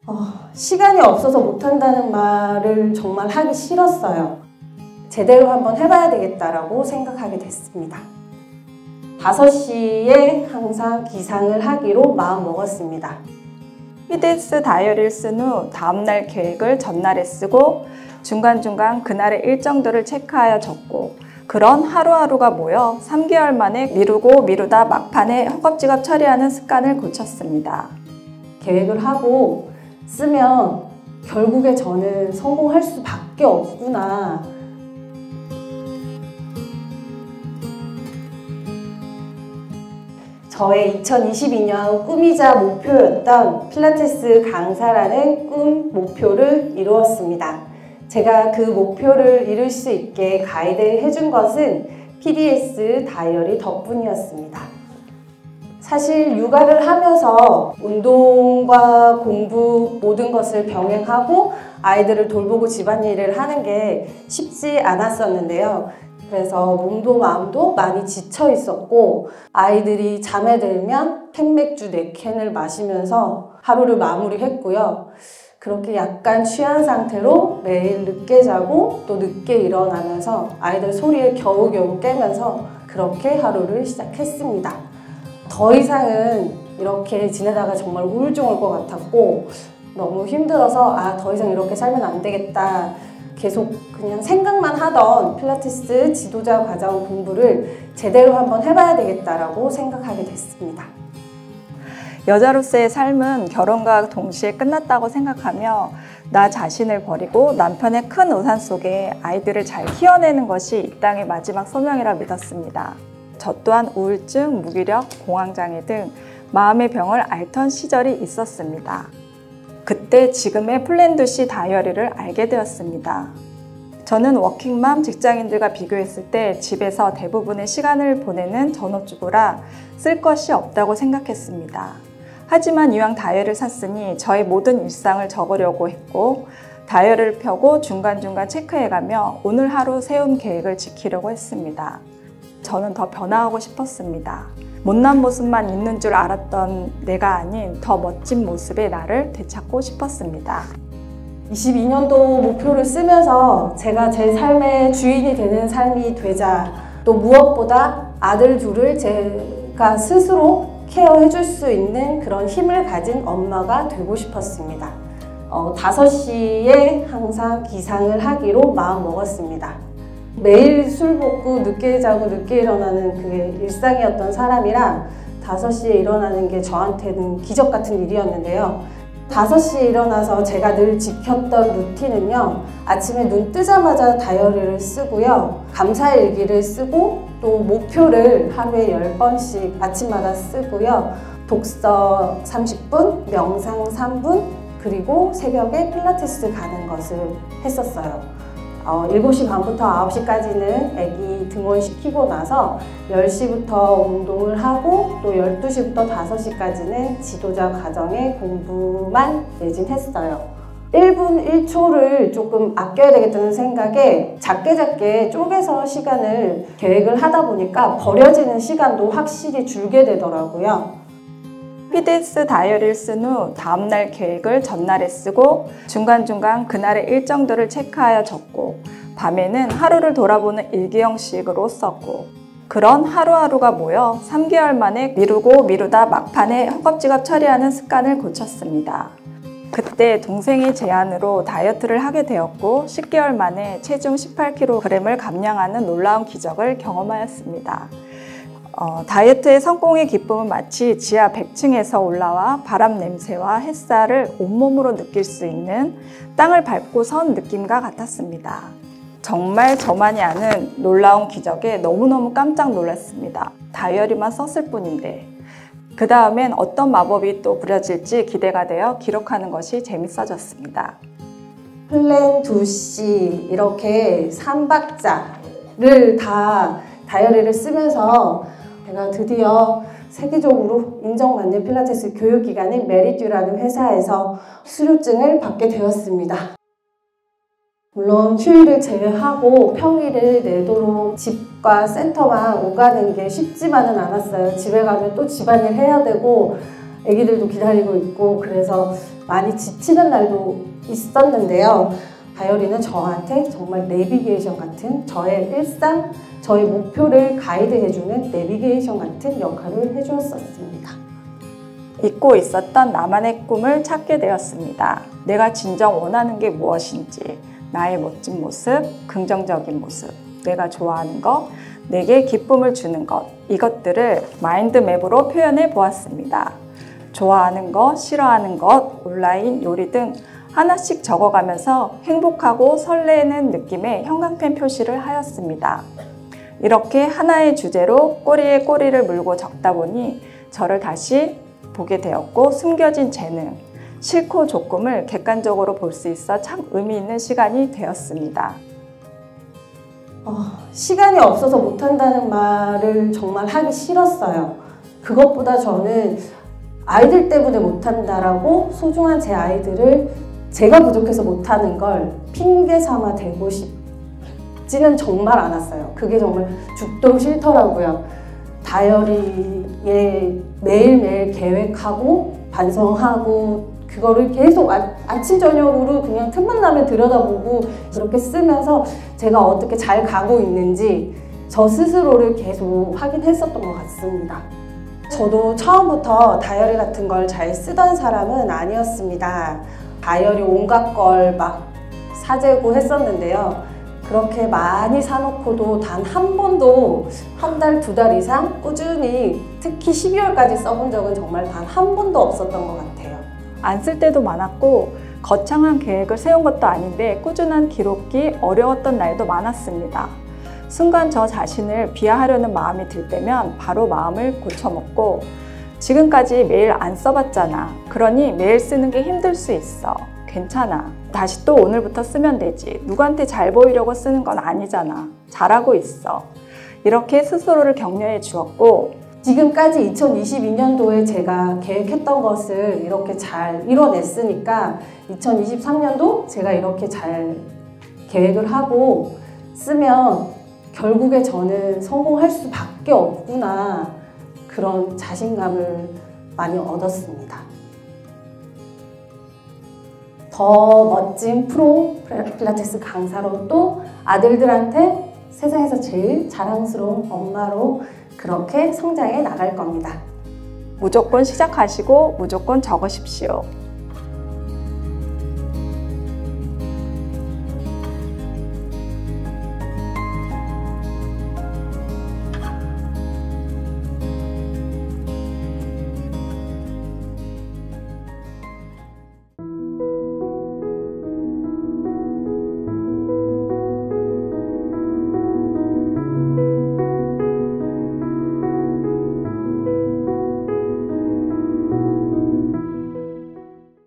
시간이 없어서 못한다는 말을 정말 하기 싫었어요. 제대로 한번 해봐야 되겠다라고 생각하게 됐습니다. 5시에 항상 기상을 하기로 마음먹었습니다. 피디스 다이어리를 쓴 후 다음날 계획을 전날에 쓰고 중간중간 그날의 일정들을 체크하여 적고 그런 하루하루가 모여 3개월 만에 미루고 미루다 막판에 허겁지겁 처리하는 습관을 고쳤습니다. 계획을 하고 쓰면 결국에 저는 성공할 수밖에 없구나. 저의 2022년 꿈이자 목표였던 필라테스 강사라는 꿈, 목표를 이루었습니다. 제가 그 목표를 이룰 수 있게 가이드 해준 것은 PDS 다이어리 덕분이었습니다. 사실 육아를 하면서 운동과 공부 모든 것을 병행하고 아이들을 돌보고 집안일을 하는 게 쉽지 않았었는데요. 그래서 몸도 마음도 많이 지쳐 있었고 아이들이 잠에 들면 캔맥주 4캔을 마시면서 하루를 마무리했고요. 그렇게 약간 취한 상태로 매일 늦게 자고 또 늦게 일어나면서 아이들 소리에 겨우겨우 깨면서 그렇게 하루를 시작했습니다. 더 이상은 이렇게 지내다가 정말 우울증 올 것 같았고 너무 힘들어서 더 이상 이렇게 살면 안 되겠다. 계속 그냥 생각만 하던 필라테스 지도자 과정 공부를 제대로 한번 해봐야 되겠다라고 생각하게 됐습니다. 여자로서의 삶은 결혼과 동시에 끝났다고 생각하며 나 자신을 버리고 남편의 큰 우산 속에 아이들을 잘 키워내는 것이 이 땅의 마지막 소명이라 믿었습니다. 저 또한 우울증, 무기력, 공황장애 등 마음의 병을 앓던 시절이 있었습니다. 그때 지금의 플랜2C 다이어리를 알게 되었습니다. 저는 워킹맘 직장인들과 비교했을 때 집에서 대부분의 시간을 보내는 전업주부라 쓸 것이 없다고 생각했습니다. 하지만 이왕 다이어리를 샀으니 저의 모든 일상을 적으려고 했고 다이어리를 펴고 중간중간 체크해가며 오늘 하루 세운 계획을 지키려고 했습니다. 저는 더 변화하고 싶었습니다. 못난 모습만 있는 줄 알았던 내가 아닌 더 멋진 모습의 나를 되찾고 싶었습니다. 22년도 목표를 쓰면서 제가 제 삶의 주인이 되는 삶이 되자 또 무엇보다 아들 둘을 제가 스스로 케어해 줄 수 있는 그런 힘을 가진 엄마가 되고 싶었습니다. 5시에 항상 기상을 하기로 마음먹었습니다. 매일 술 먹고 늦게 자고 늦게 일어나는 그게 일상이었던 사람이라 5시에 일어나는 게 저한테는 기적 같은 일이었는데요. 5시에 일어나서 제가 늘 지켰던 루틴은요. 아침에 눈 뜨자마자 다이어리를 쓰고요. 감사일기를 쓰고 또 목표를 하루에 10번씩 아침마다 쓰고요. 독서 30분, 명상 3분, 그리고 새벽에 필라테스 가는 것을 했었어요. 7시 반부터 9시까지는 아기 등원시키고 나서 10시부터 운동을 하고 또 12시부터 5시까지는 지도자 과정의 공부만 매진했어요. 1분 1초를 조금 아껴야 되겠다는 생각에 작게 쪼개서 시간을 계획을 하다 보니까 버려지는 시간도 확실히 줄게 되더라고요. PDS 다이어리를 쓴 후 다음날 계획을 전날에 쓰고 중간중간 그날의 일정들을 체크하여 적고 밤에는 하루를 돌아보는 일기 형식으로 썼고 그런 하루하루가 모여 3개월 만에 미루고 미루다 막판에 허겁지겁 처리하는 습관을 고쳤습니다. 그때 동생의 제안으로 다이어트를 하게 되었고 10개월 만에 체중 18kg을 감량하는 놀라운 기적을 경험하였습니다. 다이어트의 성공의 기쁨은 마치 지하 100층에서 올라와 바람 냄새와 햇살을 온몸으로 느낄 수 있는 땅을 밟고 선 느낌과 같았습니다. 정말 저만이 아는 놀라운 기적에 너무너무 깜짝 놀랐습니다. 다이어리만 썼을 뿐인데 그 다음엔 어떤 마법이 또 부려질지 기대가 되어 기록하는 것이 재밌어졌습니다. 플랜2C 이렇게 3박자를 다 다이어리를 쓰면서 제가 드디어 세계적으로 인정받는 필라테스 교육기관인 메리듀라는 회사에서 수료증을 받게 되었습니다. 물론 휴일을 제외하고 평일을 내도록 집과 센터만 오가는 게 쉽지만은 않았어요. 집에 가면 또 집안일 해야 되고 아기들도 기다리고 있고 그래서 많이 지치는 날도 있었는데요. 다이어리는 저한테 정말 내비게이션 같은 저의 일상, 저의 목표를 가이드해주는 내비게이션 같은 역할을 해주었습니다. 잊고 있었던 나만의 꿈을 찾게 되었습니다. 내가 진정 원하는 게 무엇인지, 나의 멋진 모습, 긍정적인 모습, 내가 좋아하는 것, 내게 기쁨을 주는 것, 이것들을 마인드맵으로 표현해 보았습니다. 좋아하는 것, 싫어하는 것, 온라인, 요리 등 하나씩 적어가면서 행복하고 설레는 느낌의 형광펜 표시를 하였습니다. 이렇게 하나의 주제로 꼬리에 꼬리를 물고 적다 보니 저를 다시 보게 되었고 숨겨진 재능, 싫고 조금을 객관적으로 볼 수 있어 참 의미 있는 시간이 되었습니다. 시간이 없어서 못한다는 말을 정말 하기 싫었어요. 그것보다 저는 아이들 때문에 못한다라고 소중한 제 아이들을 제가 부족해서 못하는 걸 핑계 삼아 대고 싶지는 정말 않았어요. 그게 정말 죽도록 싫더라고요. 다이어리에 매일매일 계획하고 반성하고 그거를 계속 아침 저녁으로 그냥 틈만 나면 들여다보고 그렇게 쓰면서 제가 어떻게 잘 가고 있는지 저 스스로를 계속 확인했었던 것 같습니다. 저도 처음부터 다이어리 같은 걸 잘 쓰던 사람은 아니었습니다. 다이어리 온갖 걸 막 사재고 했었는데요. 그렇게 많이 사놓고도 단 한 번도 한 달, 두 달 이상 꾸준히 특히 12월까지 써본 적은 정말 단 한 번도 없었던 것 같아요. 안 쓸 때도 많았고 거창한 계획을 세운 것도 아닌데 꾸준한 기록이 어려웠던 날도 많았습니다. 순간 저 자신을 비하하려는 마음이 들 때면 바로 마음을 고쳐먹고 지금까지 매일 안 써봤잖아. 그러니 매일 쓰는 게 힘들 수 있어. 괜찮아. 다시 또 오늘부터 쓰면 되지. 누구한테 잘 보이려고 쓰는 건 아니잖아. 잘하고 있어. 이렇게 스스로를 격려해 주었고 지금까지 2022년도에 제가 계획했던 것을 이렇게 잘 이뤄냈으니까 2023년도 제가 이렇게 잘 계획을 하고 쓰면 결국에 저는 성공할 수밖에 없구나 그런 자신감을 많이 얻었습니다. 더 멋진 프로 필라테스 강사로 또 아들들한테 세상에서 제일 자랑스러운 엄마로 그렇게 성장해 나갈 겁니다. 무조건 시작하시고 무조건 적으십시오.